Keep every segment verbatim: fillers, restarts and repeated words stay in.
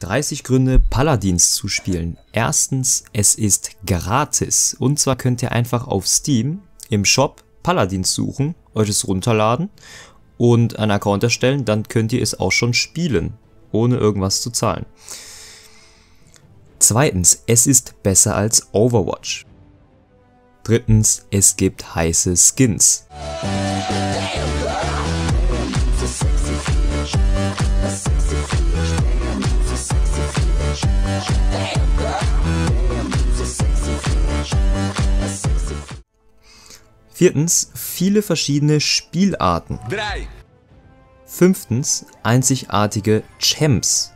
dreißig Gründe, Paladins zu spielen. Erstens, es ist gratis. Und zwar könnt ihr einfach auf Steam im Shop Paladins suchen, euch es runterladen und einen Account erstellen. Dann könnt ihr es auch schon spielen, ohne irgendwas zu zahlen. Zweitens, es ist besser als Overwatch. Drittens, es gibt heiße Skins. Viertens, viele verschiedene Spielarten. Drei. Fünftens, einzigartige Champs.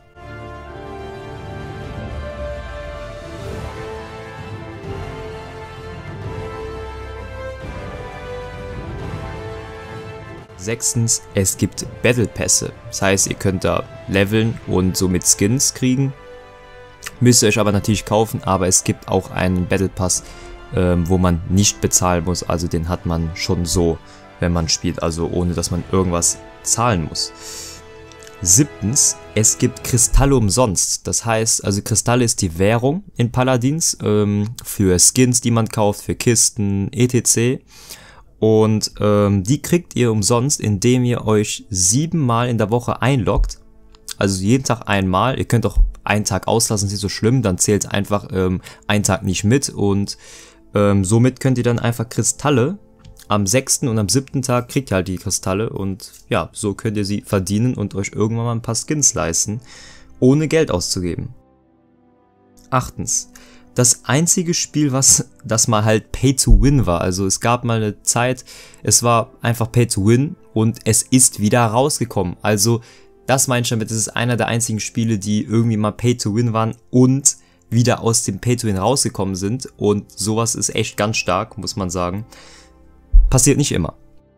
Sechstens, es gibt Battle Pässe. Das heißt, ihr könnt da leveln und somit Skins kriegen. Müsst ihr euch aber natürlich kaufen, aber es gibt auch einen Battle Pass, ähm, wo man nicht bezahlen muss. Also den hat man schon so, wenn man spielt, also ohne dass man irgendwas zahlen muss. Siebtens, es gibt Kristalle umsonst. Das heißt, also Kristalle ist die Währung in Paladins ähm, für Skins, die man kauft, für Kisten, et cetera. Und ähm, die kriegt ihr umsonst, indem ihr euch siebenmal in der Woche einloggt. Also jeden Tag einmal. Ihr könnt auch einen Tag auslassen, ist nicht so schlimm. Dann zählt einfach ähm, einen Tag nicht mit. Und ähm, somit könnt ihr dann einfach Kristalle am sechsten und am siebten Tag kriegt ihr halt die Kristalle. Und ja, so könnt ihr sie verdienen und euch irgendwann mal ein paar Skins leisten, ohne Geld auszugeben. Achtens. Das einzige Spiel, was das mal halt Pay to Win war. Also es gab mal eine Zeit, es war einfach Pay to Win und es ist wieder rausgekommen. Also das meine ich damit, das ist einer der einzigen Spiele, die irgendwie mal Pay to Win waren und wieder aus dem Pay to Win rausgekommen sind. Und sowas ist echt ganz stark, muss man sagen. Passiert nicht immer.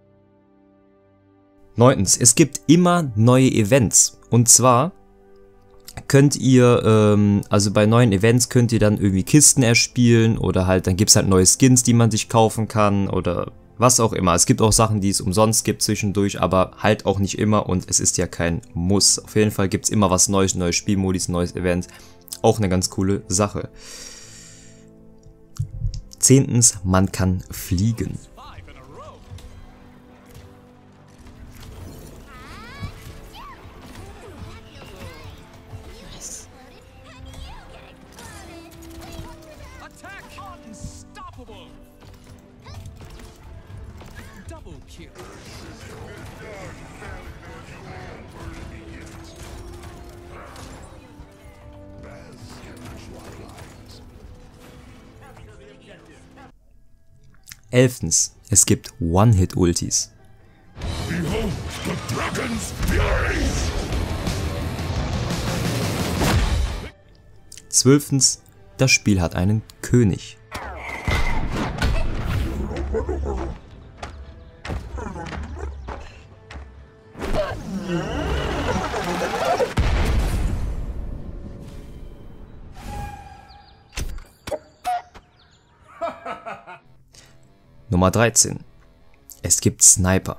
Neuntens, es gibt immer neue Events. Und zwar könnt ihr, ähm, also bei neuen Events könnt ihr dann irgendwie Kisten erspielen oder halt, dann gibt es halt neue Skins, die man sich kaufen kann oder was auch immer. Es gibt auch Sachen, die es umsonst gibt zwischendurch, aber halt auch nicht immer und es ist ja kein Muss. Auf jeden Fall gibt es immer was Neues, neue Spielmodis, neues Event. Auch eine ganz coole Sache. Zehntens, man kann fliegen. Elftens, es gibt One-Hit-Ultis. Zwölftens, das Spiel hat einen König. Nummer dreizehn. Es gibt Sniper.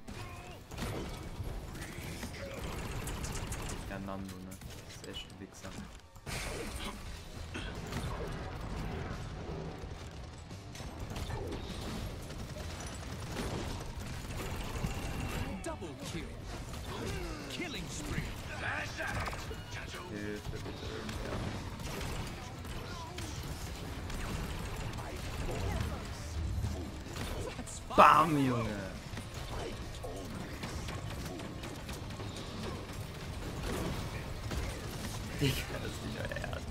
Ja, Nando, ne? Das ist echt ein Wichser. Double kill. Killing spree. Hilfe bitte irgendwer. Bam, Junge! Digga, das ist nicht euer Ernst.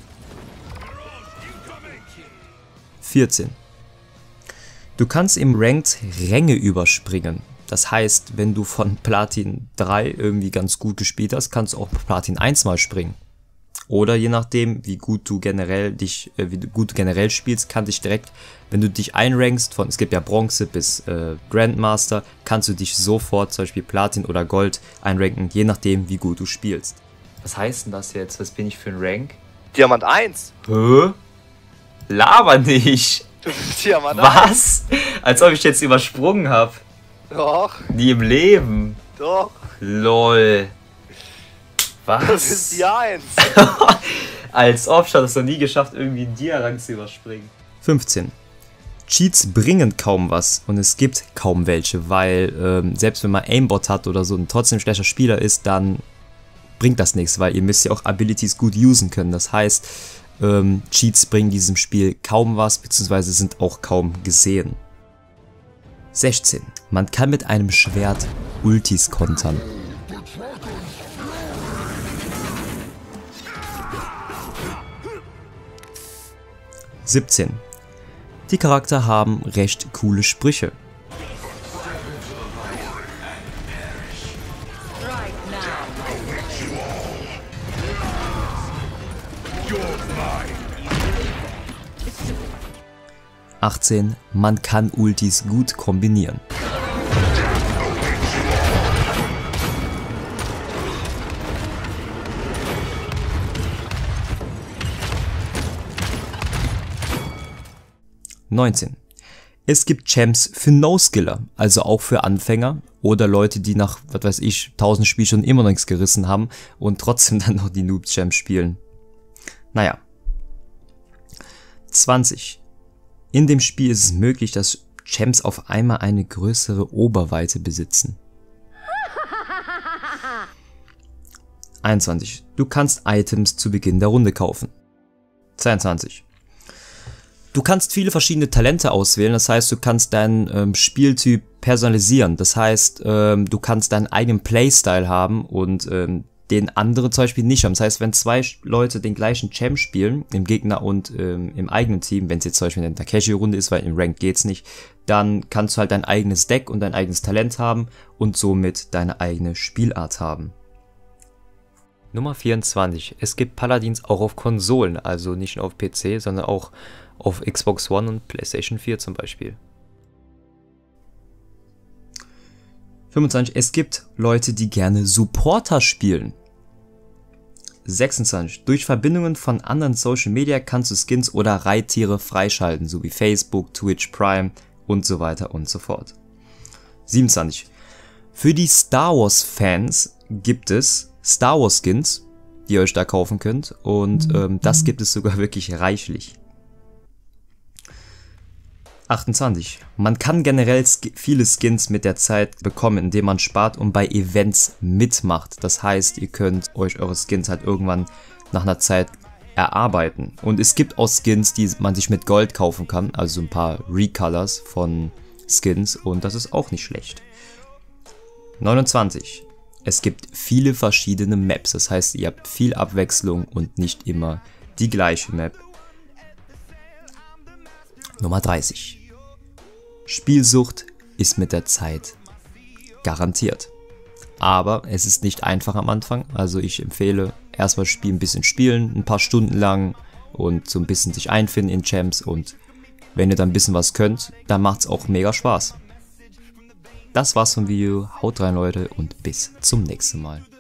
vierzehn. Du kannst im Ranked Ränge überspringen. Das heißt, wenn du von Platin drei irgendwie ganz gut gespielt hast, kannst du auch Platin eins mal springen. Oder je nachdem, wie gut du generell dich, äh, wie du gut generell spielst, kann dich direkt, wenn du dich einrankst, von, es gibt ja Bronze bis äh, Grandmaster, kannst du dich sofort zum Beispiel Platin oder Gold einranken, je nachdem, wie gut du spielst. Was heißt denn das jetzt? Was bin ich für ein Rank? Diamant eins. Hä? Laber nicht! Du bist Diamant eins. Was? Als ob ich jetzt übersprungen habe. Doch, Nie im Leben. doch. Lol. Was? Das ist die eins. Als ob, ich habe es noch nie geschafft, irgendwie einen Dia-Rang zu überspringen. fünfzehn. Cheats bringen kaum was und es gibt kaum welche, weil ähm, selbst wenn man Aimbot hat oder so und trotzdem schlechter Spieler ist, dann bringt das nichts, weil ihr müsst ja auch Abilities gut usen können. Das heißt, ähm, Cheats bringen diesem Spiel kaum was, beziehungsweise sind auch kaum gesehen. sechzehn. Man kann mit einem Schwert Ultis kontern. siebzehn. Die Charakter haben recht coole Sprüche. achtzehn. Man kann Ultis gut kombinieren. neunzehn. Es gibt Champs für No-Skiller, also auch für Anfänger oder Leute, die nach, was weiß ich, tausend Spielen schon immer noch nichts gerissen haben und trotzdem dann noch die Noob-Champs spielen. Naja. zwanzig. In dem Spiel ist es möglich, dass Champs auf einmal eine größere Oberweite besitzen. einundzwanzig. Du kannst Items zu Beginn der Runde kaufen. zweiundzwanzig. Du kannst viele verschiedene Talente auswählen, das heißt, du kannst deinen ähm, Spieltyp personalisieren. Das heißt, ähm, du kannst deinen eigenen Playstyle haben und ähm, den andere zum Beispiel nicht haben. Das heißt, wenn zwei Leute den gleichen Champ spielen, im Gegner und ähm, im eigenen Team, wenn es jetzt zum Beispiel in der Casual-Runde ist, weil im Ranked geht's nicht, dann kannst du halt dein eigenes Deck und dein eigenes Talent haben und somit deine eigene Spielart haben. Nummer vierundzwanzig. Es gibt Paladins auch auf Konsolen, also nicht nur auf P C, sondern auch auf Xbox One und PlayStation vier zum Beispiel. fünfundzwanzig. Es gibt Leute, die gerne Supporter spielen. sechsundzwanzig. Durch Verbindungen von anderen Social Media kannst du Skins oder Reittiere freischalten, sowie Facebook, Twitch, Prime und so weiter und so fort. siebenundzwanzig. Für die Star Wars Fans gibt es Star Wars Skins, die ihr euch da kaufen könnt, und ähm, das gibt es sogar wirklich reichlich. achtundzwanzig. Man kann generell sk viele Skins mit der Zeit bekommen, indem man spart und bei Events mitmacht. Das heißt, ihr könnt euch eure Skins halt irgendwann nach einer Zeit erarbeiten. Und es gibt auch Skins, die man sich mit Gold kaufen kann, also ein paar Recolors von Skins, und das ist auch nicht schlecht. neunundzwanzig. Es gibt viele verschiedene Maps, das heißt, ihr habt viel Abwechslung und nicht immer die gleiche Map. Nummer dreißig. Spielsucht ist mit der Zeit garantiert. Aber es ist nicht einfach am Anfang, also ich empfehle erstmal Spiel ein bisschen spielen, ein paar Stunden lang und so ein bisschen sich einfinden in Champs, und wenn ihr dann ein bisschen was könnt, dann macht es auch mega Spaß. Das war's vom Video, haut rein Leute und bis zum nächsten Mal.